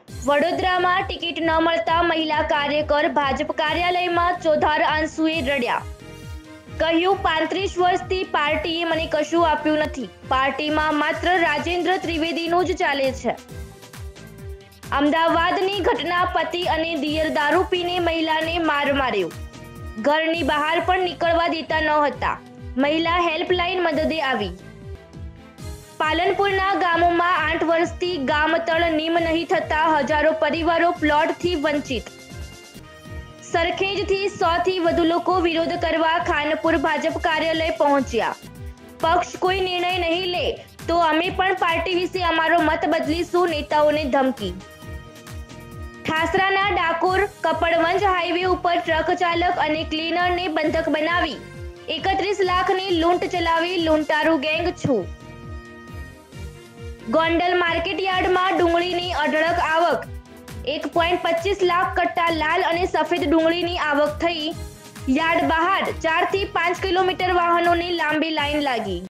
વડોદરામાં ટિકિટ ન મળતા મહિલા કાર્યકર ભાજપ કાર્યાલયમાં ચોધાર આંસુએ રડ્યા। કહ્યું, 35 વર્ષથી પાર્ટીએ મને કશું આપ્યું નથી। પાર્ટીમાં માત્ર રાજેન્દ્ર ત્રિવેદીનું જ ચાલે છે। અમદાવાદની ઘટના, પતિ અને દિયર દારૂ પીને મહિલાને માર માર્યો। ઘરની બહાર પણ નીકળવા દેતા ન હતા। મહિલા હેલ્પલાઇન મદદે આવી। પાલનપુરના ગામોમાં 8 વર્ષથી ગામતળ નીમ નહીં થતા હજારો પરિવારો પ્લોટથી વંચિત। સરખેજથી 100થી વધુ લોકો વિરોધ કરવા ખાનપુર ભાજપ કાર્યાલય પહોંચ્યા। પક્ષ કોઈ નિર્ણય નહીં લે તો અમે પણ પાર્ટી વિશે અમારો મત બદલીશું, નેતાઓને ધમકી। ઠાસરાના ડાકોર કપડવંજ હાઈવે ઉપર ટ્રક ચાલક અને ક્લીનરને બંધક બનાવી 31 લાખની લૂંટ ચલાવી લૂંટારૂ ગેંગ છું। ગોંડલ માર્કેટયાર્ડમાં ડુંગળીની અઢળક આવક। 1.25 લાખ કટ્ટા લાલ અને સફેદ ડુંગળીની આવક થઈ। યાર્ડ બહાર 4 થી 5 કિલોમીટર વાહનોની લાંબી લાઈન લાગી।